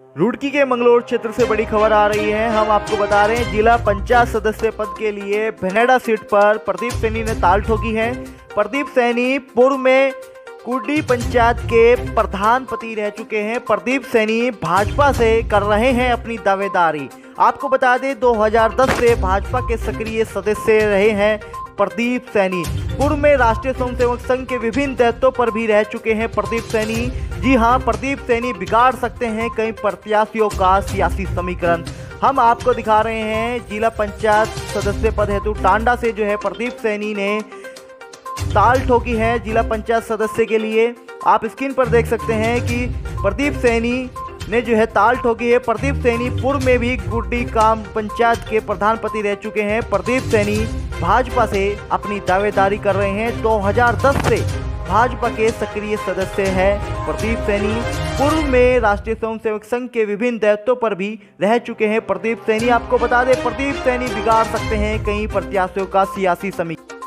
रुड़की के मंगलोर क्षेत्र से बड़ी खबर आ रही है। हम आपको बता रहे हैं, जिला पंचायत सदस्य पद के लिए भनेड़ा सीट पर प्रदीप सैनी ने ताल ठोकी है। प्रदीप सैनी पूर्व में कुर्डी पंचायत के प्रधान पति रह चुके हैं। प्रदीप सैनी भाजपा से कर रहे हैं अपनी दावेदारी। आपको बता दें, 2010 से भाजपा के सक्रिय सदस्य रहे हैं प्रदीप सैनी। पूर्व में राष्ट्रीय स्वयंसेवक संघ के विभिन्न दायित्वों पर भी रह चुके हैं प्रदीप सैनी। जी हां, प्रदीप सैनी बिगाड़ सकते हैं कई प्रत्याशियों का सियासी समीकरण। हम आपको दिखा रहे हैं, जिला पंचायत सदस्य पद हेतु टांडा से जो है प्रदीप सैनी ने ताल ठोकी है जिला पंचायत सदस्य के लिए। आप स्क्रीन पर देख सकते हैं कि प्रदीप सैनी ने जो है ताल ठोकी है। प्रदीप सैनी पूर्व में भी गुड्डी काम पंचायत के प्रधान पति रह चुके हैं। प्रदीप सैनी भाजपा से अपनी दावेदारी कर रहे हैं। 2010 से भाजपा के सक्रिय सदस्य हैं प्रदीप सैनी। पूर्व में राष्ट्रीय स्वयंसेवक संघ के विभिन्न दायित्वों पर भी रह चुके हैं प्रदीप सैनी। आपको बता दें, प्रदीप सैनी बिगाड़ सकते हैं कई प्रत्याशियों का सियासी समीकरण।